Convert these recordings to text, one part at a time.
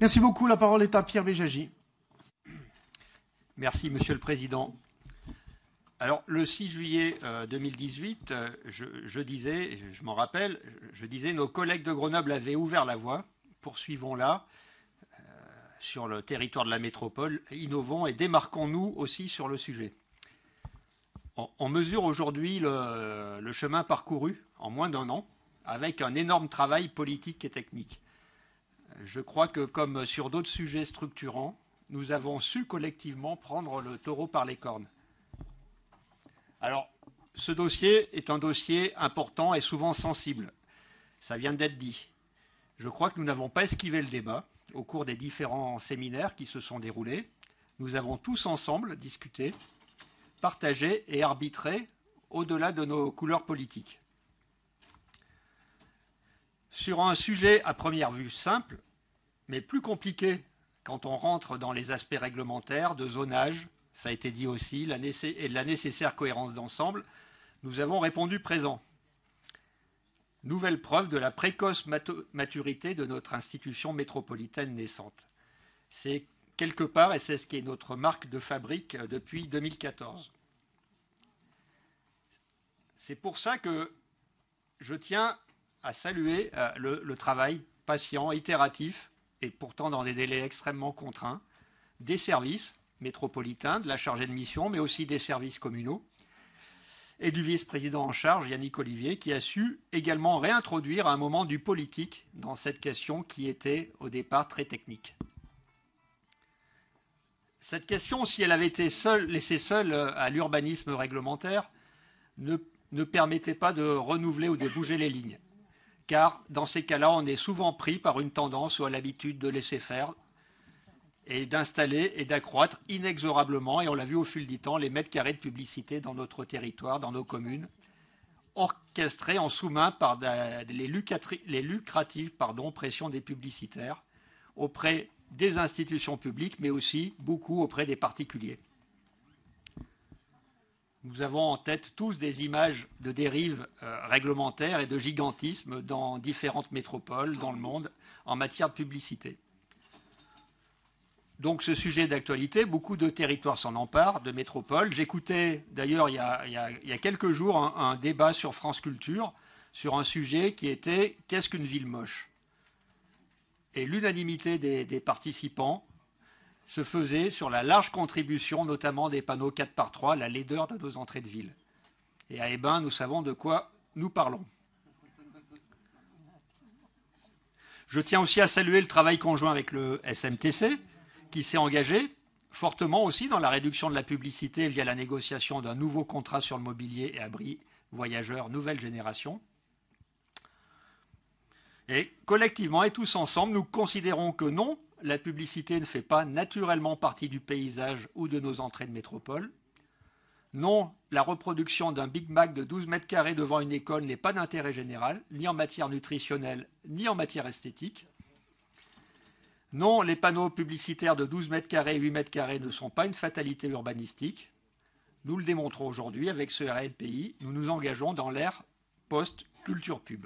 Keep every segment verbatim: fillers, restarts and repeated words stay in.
Merci beaucoup. La parole est à Pierre Béjagie. Merci, Monsieur le Président. Alors, le six juillet euh, deux mille dix-huit, euh, je, je disais, je m'en rappelle, je disais, nos collègues de Grenoble avaient ouvert la voie. Poursuivons-la euh, sur le territoire de la métropole, innovons et démarquons-nous aussi sur le sujet. On, on mesure aujourd'hui le, le chemin parcouru en moins d'un an, avec un énorme travail politique et technique. Je crois que, comme sur d'autres sujets structurants, nous avons su collectivement prendre le taureau par les cornes. Alors, ce dossier est un dossier important et souvent sensible. Ça vient d'être dit. Je crois que nous n'avons pas esquivé le débat au cours des différents séminaires qui se sont déroulés. Nous avons tous ensemble discuté, partagé et arbitré au-delà de nos couleurs politiques. Sur un sujet à première vue simple, mais plus compliqué quand on rentre dans les aspects réglementaires, de zonage, ça a été dit aussi, la nécess- et de la nécessaire cohérence d'ensemble, nous avons répondu présent. Nouvelle preuve de la précoce maturité de notre institution métropolitaine naissante. C'est quelque part, et c'est ce qui est notre marque de fabrique depuis deux mille quatorze. C'est pour ça que je tiens à saluer le, le travail patient, itératif, et pourtant dans des délais extrêmement contraints, des services métropolitains, de la chargée de mission, mais aussi des services communaux, et du vice-président en charge, Yannick Olivier, qui a su également réintroduire un moment du politique dans cette question qui était au départ très technique. Cette question, si elle avait été seule, laissée seule à l'urbanisme réglementaire, ne, ne permettait pas de renouveler ou de bouger les lignes. Car dans ces cas-là, on est souvent pris par une tendance ou à l'habitude de laisser faire et d'installer et d'accroître inexorablement, et on l'a vu au fil du temps, les mètres carrés de publicité dans notre territoire, dans nos communes, orchestrés en sous-main par les lucratives pardon, pressions des publicitaires auprès des institutions publiques, mais aussi beaucoup auprès des particuliers. Nous avons en tête tous des images de dérives euh, réglementaires et de gigantisme dans différentes métropoles dans le monde en matière de publicité. Donc ce sujet d'actualité, beaucoup de territoires s'en emparent, de métropoles. J'écoutais d'ailleurs il, il, il y a quelques jours un, un débat sur France Culture sur un sujet qui était « Qu'est-ce qu'une ville moche ?» Et l'unanimité des, des participants se faisait sur la large contribution, notamment des panneaux quatre par trois, la laideur de nos entrées de ville. Et à Hébin, nous savons de quoi nous parlons. Je tiens aussi à saluer le travail conjoint avec le S M T C, qui s'est engagé fortement aussi dans la réduction de la publicité via la négociation d'un nouveau contrat sur le mobilier et abris voyageurs nouvelle génération. Et collectivement et tous ensemble, nous considérons que non, la publicité ne fait pas naturellement partie du paysage ou de nos entrées de métropole. Non, la reproduction d'un Big Mac de douze mètres carrés devant une école n'est pas d'intérêt général, ni en matière nutritionnelle, ni en matière esthétique. Non, les panneaux publicitaires de douze mètres carrés et huit mètres carrés ne sont pas une fatalité urbanistique. Nous le démontrons aujourd'hui avec ce R L P I. Nous nous engageons dans l'ère post-culture pub.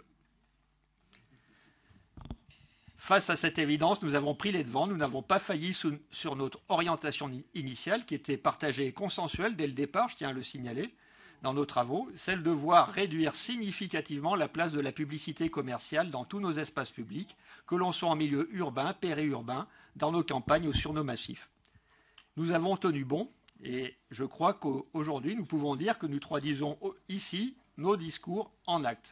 Face à cette évidence, nous avons pris les devants. Nous n'avons pas failli sous, sur notre orientation initiale, qui était partagée et consensuelle dès le départ, je tiens à le signaler, dans nos travaux, celle de voir réduire significativement la place de la publicité commerciale dans tous nos espaces publics, que l'on soit en milieu urbain, périurbain, dans nos campagnes ou sur nos massifs. Nous avons tenu bon, et je crois qu'aujourd'hui, nous pouvons dire que nous traduisons ici nos discours en actes.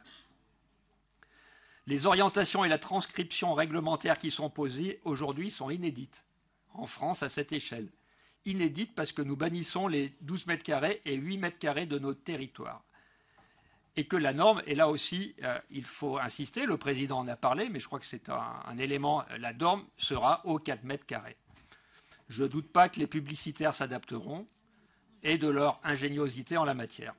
Les orientations et la transcription réglementaire qui sont posées aujourd'hui sont inédites, en France à cette échelle. Inédites parce que nous bannissons les douze mètres carrés et huit mètres carrés de notre territoire. Et que la norme, et là aussi, euh, il faut insister, le président en a parlé, mais je crois que c'est un, un élément, la norme sera aux quatre mètres carrés. Je ne doute pas que les publicitaires s'adapteront et de leur ingéniosité en la matière.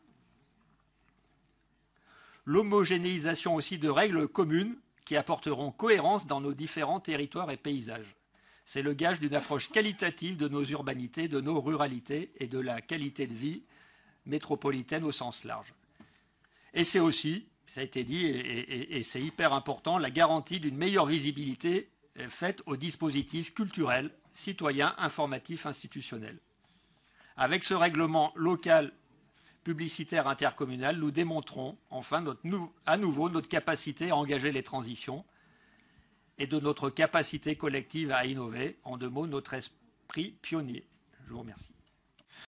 L'homogénéisation aussi de règles communes qui apporteront cohérence dans nos différents territoires et paysages. C'est le gage d'une approche qualitative de nos urbanités, de nos ruralités et de la qualité de vie métropolitaine au sens large. Et c'est aussi, ça a été dit, et, et, et c'est hyper important, la garantie d'une meilleure visibilité faite au dispositif culturel, citoyen, informatif, institutionnel. Avec ce règlement local publicitaire intercommunal, nous démontrons enfin notre nou- à nouveau notre capacité à engager les transitions et de notre capacité collective à innover, en deux mots, notre esprit pionnier. Je vous remercie.